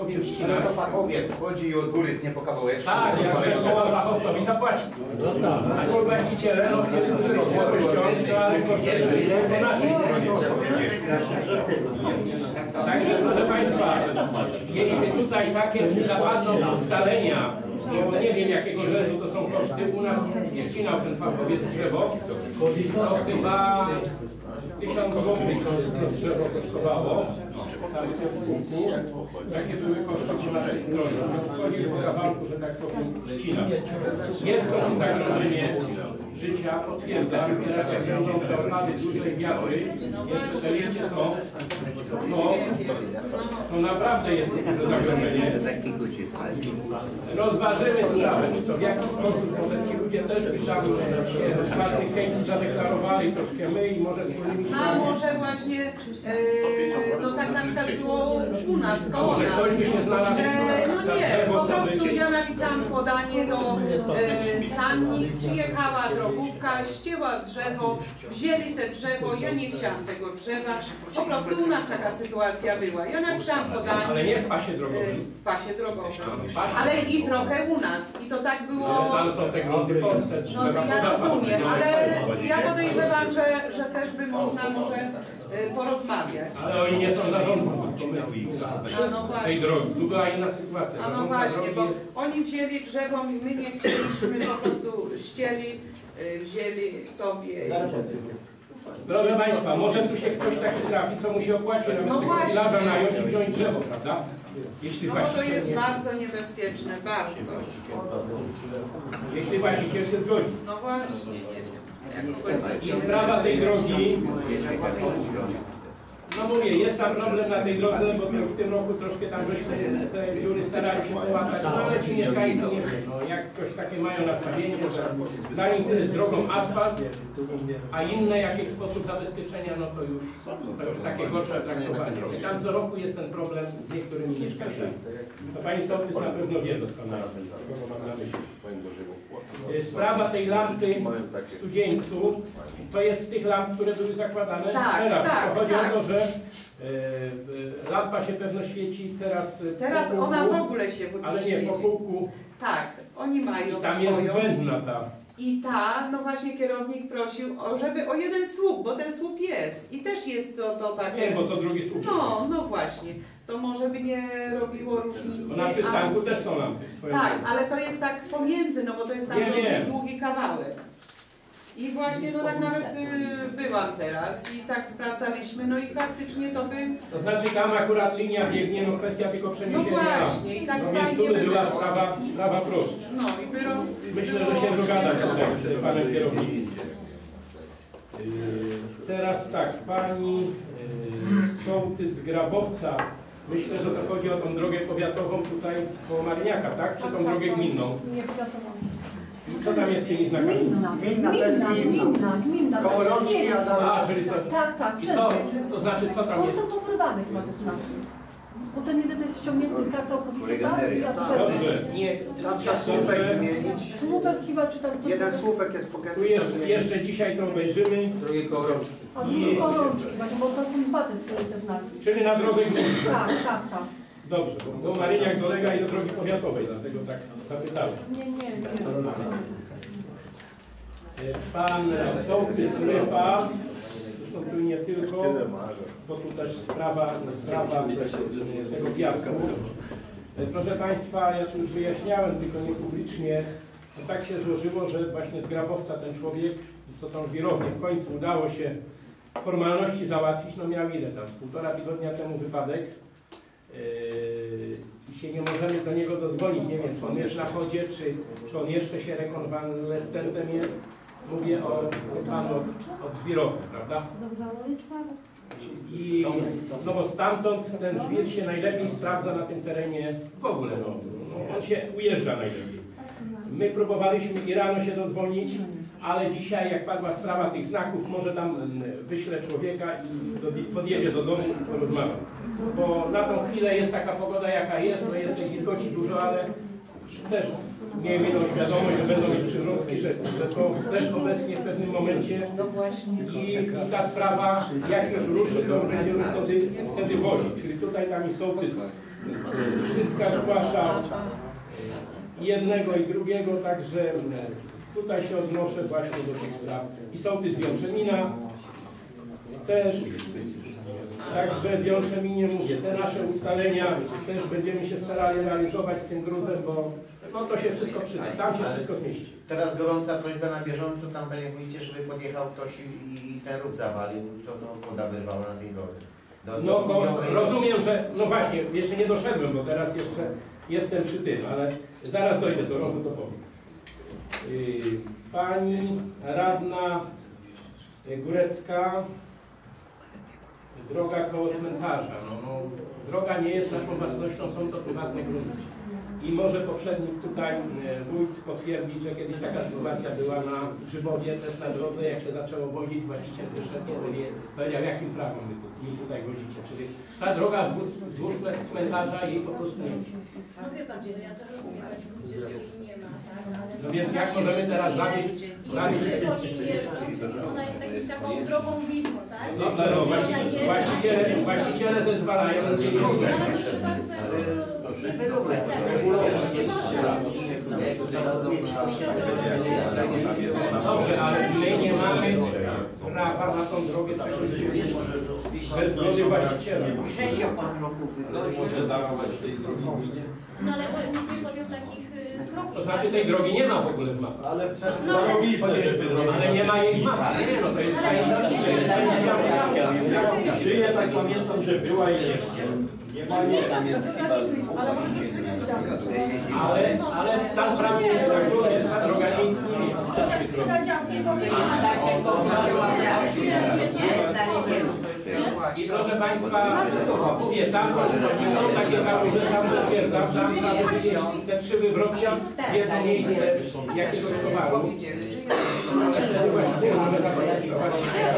powiem Ale ścinać. to fachowiec wchodzi i od góry nie po kawałeczku. Tak, ja trzeba fachowcowi zapłacić. A ci właściciele no chcieli to ściągnąć, ale kosztuje po naszej stronie. Także proszę Państwa, jeśli tutaj takie zapadną ustalenia, bo nie wiem jakiego rzędu to są koszty, u nas ścinał ten fachowiec drzewo, to chyba 1000 zł to drzewo kosztowało. Tam w kółku. Jakie były koszty po naszej stronie? Wchodzili po kawałku, że tak powiem, ścinać. Jest to zagrożenie życia, potwierdzam. Teraz jak wiążą te orlady dużej gwiazdy, jeszcze te liście są, to naprawdę jest to duże zagrożenie. Rozważymy sprawę, czy to w jaki sposób, może ci ludzie też by tam się z własnych chęci zadeklarowali troszkę my i może wspólnymi a może właśnie, no tak na przykład było u nas, koło nas, że no nie, po prostu ja napisałam podanie do Sannik, przyjechała drogówka, ścięła drzewo, wzięli te drzewo, ja nie chciałam tego drzewa, po prostu u nas taka sytuacja była. Ja napisałam podanie. Ale nie w pasie drogowym. W pasie drogowym. Ale i trochę u nas. I to tak było. Tam są te grunty polskie. No ja rozumiem, ale ja podejrzewam, że też by można może porozmawiać. Ale oni nie są zarządcą tej drogi. Tu była inna sytuacja. A no właśnie, bo oni wzięli drzewo, my nie chcieliśmy, po prostu wzięli sobie. Proszę Państwa, może tu się ktoś taki trafi, co mu się opłaci nawet no tego plaża nająć i wziąć drzewo, prawda? Jeśli no to jest bardzo niebezpieczne, bardzo. Jeśli właściciel się zgodzi. No właśnie, nie wiem. I sprawa tej drogi, no mówię, jest tam problem na tej drodze, bo w tym roku troszkę tam żeśmy te dziury starali się połatać, no ale ci mieszkańcy nie wiem, no jakoś takie mają nastawienie, że dla nich to jest drogą asfalt, a inne jakiś sposób zabezpieczenia, no to już takie gorsze traktowanie. I tam co roku jest ten problem z niektórymi mieszkańcami. To pani sołtys na pewno wie doskonale, co mam na myśli. Sprawa tej lampy w Studzieńcu, to jest z tych lamp, które były zakładane teraz. Chodzi o to, że lampa się pewno świeci teraz po kółku, ona w ogóle się ale nie, po kółku. Tak, oni mają i tam swoją. Jest zbędna ta. I ta, no właśnie kierownik prosił, żeby o jeden słup, bo ten słup jest. I też jest to takie... Nie, bo co drugi słup. No właśnie. To może by nie robiło różnicy. Bo na przystanku też są lampy. Tak, ale to jest tak pomiędzy, no bo to jest tam dosyć długi kawałek. I właśnie, no tak nawet byłam teraz i tak sprawdzaliśmy, no i faktycznie to by... To znaczy tam akurat linia biegnie, no kwestia tylko przeniesienia. No właśnie, i tak no fajnie by była sprawa prostsza. No i by Myślę, że się dogada tutaj z panem kierownikiem. Teraz tak, pani sołtys z Grabowca, myślę, że to chodzi o tą drogę powiatową tutaj koło Marniaka, tak? Czy tą drogę gminną? Nie, powiatową. Co tam jest z tymi znakami? Gminna. Koło rączki, a czyli co? Tak, to znaczy co tam jest? On są popływane chyba te znaki. Bo ten jeden jest ściągnięty praca całkowicie, tak? Dobrze, nie. Tam trzeba słupek wymienić. Słupek chyba, czy tam coś... Jeden słupek jest pokrętny. Tu jeszcze dzisiaj to obejrzymy. Drugie koło rączki. A drugi koło rączki, właśnie, bo to są dwa te znaki. Czyli na drodze gminnej. Tak. Dobrze, bo Maryniak dolega i do drogi powiatowej, dlatego tak zapytałem. Nie. Pan sołtys Rypa, zresztą tu nie tylko, bo tu też sprawa tego piasku. Proszę Państwa, ja tu już wyjaśniałem, tylko nie publicznie, no tak się złożyło, że właśnie z Grabowca ten człowiek, co tą wirownię w końcu udało się formalności załatwić, no miał ile tam, 1,5 tygodnia temu wypadek. I się nie możemy do niego dozwolić. Nie wiem, czy on jest na chodzie, czy on jeszcze się rekonwalescentem jest. Mówię o panu od żwirowni, prawda? I no bo stamtąd ten żwir się najlepiej sprawdza na tym terenie w ogóle. On się ujeżdża najlepiej. My próbowaliśmy i rano się dozwolić, ale dzisiaj jak padła sprawa tych znaków, może tam wyślę człowieka i podjedzie do domu i porozmawia. Bo na tą chwilę jest taka pogoda jaka jest, no jest tej wilgoci dużo, ale też miejmy świadomość, że będą mieć przyrostki, że to też obecnie w pewnym momencie i ta sprawa jak już ruszy, to będziemy wtedy wozić. Czyli tutaj tam i sołtys z środowiska zgłasza jednego i drugiego, także tutaj się odnoszę właśnie do tych spraw. I sołtys Wiączemina też. Także w Wiączeminie mówię, te nasze ustalenia też będziemy się starali realizować z tym gruzem, bo no to się wszystko przyda, tam się wszystko zmieści. Teraz gorąca prośba na bieżąco, tam panie wójcie, żeby podjechał ktoś i ten rów zawalił, to no, woda wyrwała na tej drodze. No bo rozumiem, że, no właśnie, jeszcze nie doszedłem, bo teraz jeszcze jestem przy tym, ale zaraz dojdę do rowu, to powiem. Pani radna Górecka, droga koło cmentarza. No, droga nie jest naszą własnością, są to prywatne grunty. I może poprzednik tutaj wójt potwierdzić, że kiedyś taka sytuacja była na Grzybowie, też na drodze, jak się zaczęło wozić, właściciel wyszedł i powiedział, jakim prawem mi tutaj wozicie. Czyli ta droga wzdłuż cmentarza jej po prostu nie ma. No wie pan, że ja też mówię, że jej nie ma, tak? No więc jak możemy teraz zawieźć? Ona jest taką drogą widmo, tak? No właściciele zezwalają. Dobrze, ale my nie mamy prawa na tą drogę przechodzić bez zgody właściciela. No ale on już nie podjął takich kroków. To znaczy tej drogi nie ma w ogóle w mapie. Ale przez Ale nie ma jej w mapie. Nie no, to jest część. Żyję, tak pamiętam, że była i jeszcze. Nie ma nie. Ale stan prawny jest taki, że ta droga nie istnieje. I proszę Państwa, mówię, tam są takie kałuże, sam potwierdzam, tam te trzy wywrotki w jedno miejsce jakiegoś towaru. Wtedy właściciel może zaproponować.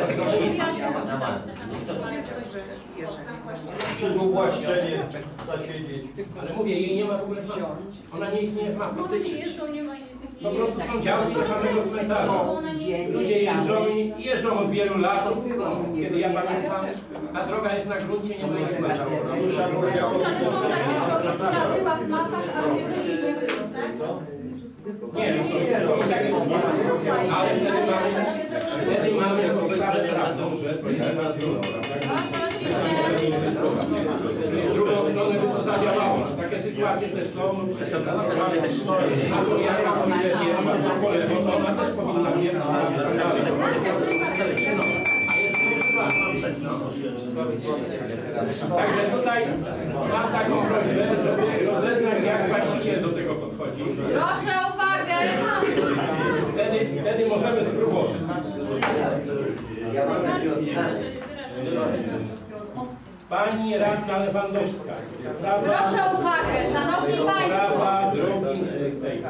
Przywłaszczenie zasiedzieć. Ale mówię, jej nie ma w ogóle w mapie. Ona nie istnieje w mapie. Po prostu są działki do samego cmentarza. Ludzie jeżdżą od wielu lat, kiedy ja pamiętam. Ta droga jest na gruncie, nie ma jej mapy. Była w mapach, ale nie było, tak? Nie, no są takie ale wtedy mamy podstawę prawną, że stoimy na gruncie. W drugą stronę by to zadziałało. Takie sytuacje też są, no przecież albo jaka policja nie ma to pole, bo to ona też powinna mieć, a jest Także tutaj mam taką prośbę, żeby rozeznać, jak właściciel do tego podchodzi. Proszę o uwagę! Wtedy możemy spróbować. Ja mam będzie odstać. Pani radna Lewandowska. Proszę o uwagę, szanowni państwo! Prawa drogi tej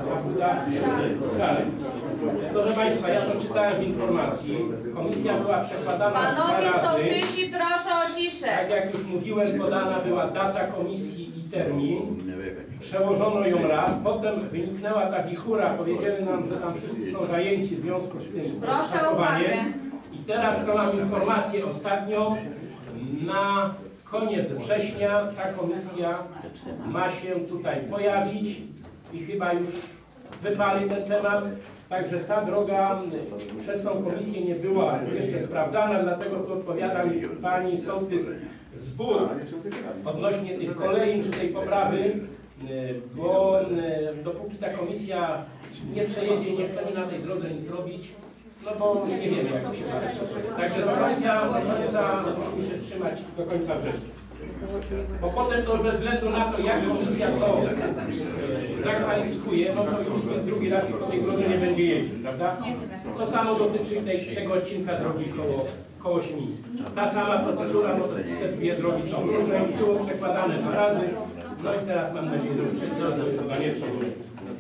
Proszę Państwa, ja to czytałem w informacji. Komisja była przekładana Panowie 2 razy. sołtysi, proszę o ciszę! Tak jak już mówiłem, podana była data komisji i termin. Przełożono ją raz, potem wyniknęła ta wichura, powiedzieli nam, że tam wszyscy są zajęci w związku z tym Proszę o uwagę! I teraz co mam informację ostatnio, na koniec września ta komisja ma się tutaj pojawić i chyba już wypali ten temat. Także ta droga przez tą komisję nie była jeszcze sprawdzana, dlatego tu odpowiada mi pani sołtys z Bór odnośnie tych kolejn czy tej poprawy, bo dopóki ta komisja nie przejedzie, nie chcemy na tej drodze nic robić, no bo nie wiemy, jak to się da. Także do końca musimy się wstrzymać do końca września. Bo potem to bez względu na to, jak komisja to zakwalifikuje, no to już drugi raz po tej drodze nie będzie jeździł, prawda? To samo dotyczy tego odcinka drogi koło Siemińskiej. Ta sama procedura, no te dwie drogi są różne i było przekładane 2 razy. No i teraz mam nadzieję, że już chyba nie przełożę.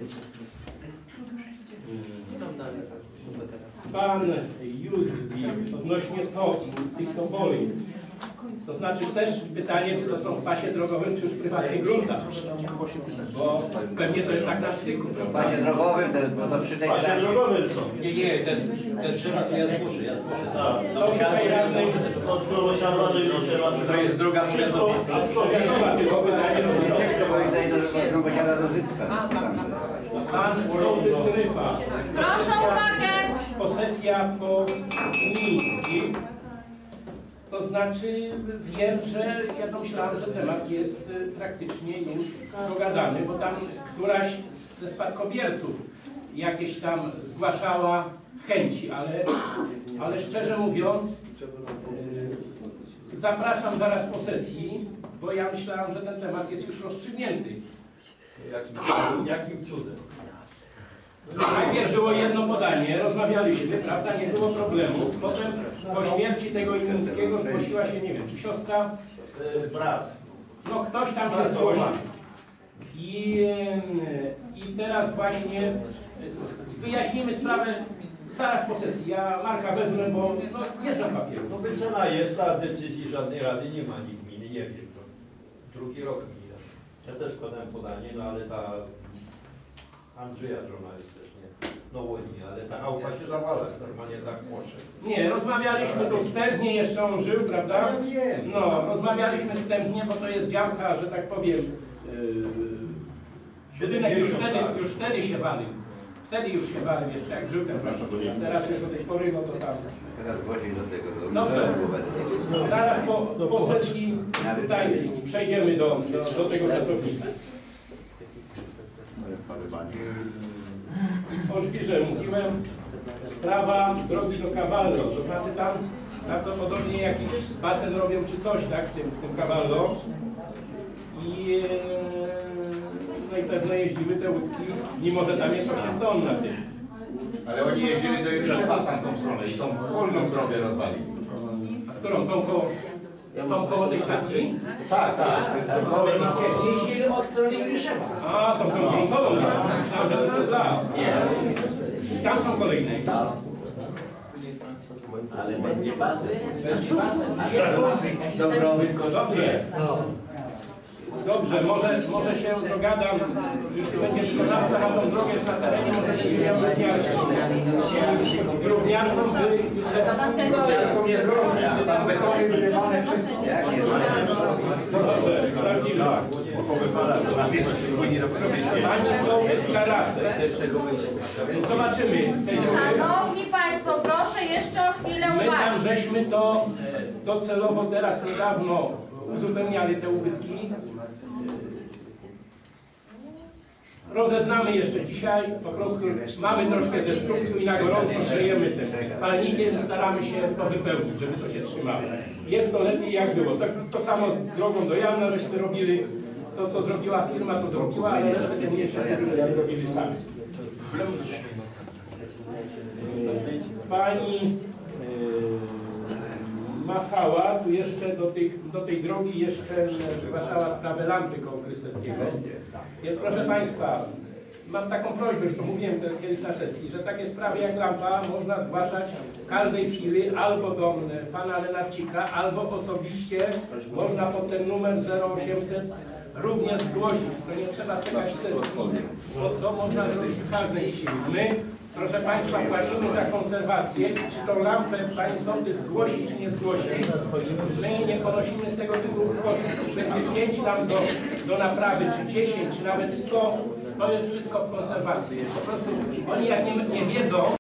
Pan Józwi odnośnie tych toboli. To znaczy też pytanie, czy to są w pasie drogowym, czy już w prywatnych gruntach. Bo pewnie to jest tak na styku. W pasie drogowym to jest, bo to przy tej Pasie drogowym są. Nie, te drzewa to ja zgłoszę. To tutaj razem Od Prowosiarła do Juroszewa. To jest druga Wszystko. tylko pytanie, to Pan sołtys Ryfa. Proszę o uwagę! Posesja po Mińskiej. To znaczy wiem, że ja myślałem, że temat jest praktycznie już dogadany, bo tam któraś ze spadkobierców jakieś tam zgłaszała chęci, ale szczerze mówiąc zapraszam zaraz po sesji, bo ja myślałem, że ten temat jest już rozstrzygnięty. Jakim cudem? Najpierw było jedno podanie, rozmawialiśmy, prawda, nie było problemów. Potem po śmierci tego Imińskiego zgłosiła się, nie wiem, czy siostra, Brat. no ktoś tam się zgłosił. I teraz właśnie wyjaśnimy sprawę zaraz po sesji. Ja Marka wezmę, bo no, nie znam papieru. No wycena jest, a decyzji żadnej rady nie ma, nikt gminy nie wie. To drugi rok mija. Ja też składałem podanie, no ale ta Andrzeja żona jest też nie ale ta auta się zawala, normalnie tak może. Nie, rozmawialiśmy tu wstępnie, jeszcze on żył, prawda? Ja wiem. No, rozmawialiśmy wstępnie, bo to jest działka, że tak powiem, budynek już wtedy się walił. Wtedy już się walił jeszcze, jak żył ten właściciel. Teraz już do tej pory, no to tam. Teraz właśnie do tego. Dobrze, zaraz po sesji tutaj przejdziemy do tego pracownika. O żwirze mówiłem, sprawa drogi do Cavallo, to znaczy tam prawdopodobnie jakiś basen robią czy coś, tak, w tym Cavallo. No i pewnie jeździły te łódki, mimo że tam jest 8 ton na tym. Ale oni jeździli do Juryszewa w tamtą stronę i tą wolną drogę rozwalili. A którą? Tą koło tej stacji? Tak, tak. Jeździli od strony Juryszewa. A, tą koło, myślałem, że to jest las. I tam są kolejne. Ale będzie basen. Będzie basen. Dobrze. Dobrze, może się dogadam, jeśli będzie wykonawca na tą drogę na terenie, może się wymienić równiarką, by nie zrobię, tam betony wyrywane wszystko. Dobrze, sprawdzimy. Pani są z Karasy. Zobaczymy. Szanowni Państwo, proszę jeszcze o chwilę My uwagi. tam żeśmy to docelowo teraz niedawno uzupełniali te ubytki. Rozeznamy jeszcze dzisiaj, po prostu mamy troszkę destruktu i na gorąco szyjemy tym palnikiem, staramy się to wypełnić, żeby to się trzymało. Jest to lepiej jak było. To samo z drogą do Jalna żeśmy robili, to co zrobiła firma to zrobiła, ale resztę te mniejsze robili sami. Pani machała tu jeszcze do tej drogi jeszcze zgłaszała sprawę lampy koło Krysteckiego. Więc proszę Państwa, mam taką prośbę, już to mówiłem kiedyś na sesji, że takie sprawy jak lampa można zgłaszać w każdej chwili albo do pana Lenarcika, albo osobiście można pod ten numer 0800 również zgłosić. To nie trzeba czekać sesji, bo to można zrobić w każdej chwili. My, proszę Państwa, płacimy za konserwację. Czy tą lampę Pani Sądy zgłosi, czy nie zgłosi? My nie ponosimy z tego tytułu kosztów. Będzie 5 tam do naprawy, czy 10, czy nawet 100. To jest wszystko w konserwacji. Po prostu oni jak nie wiedzą,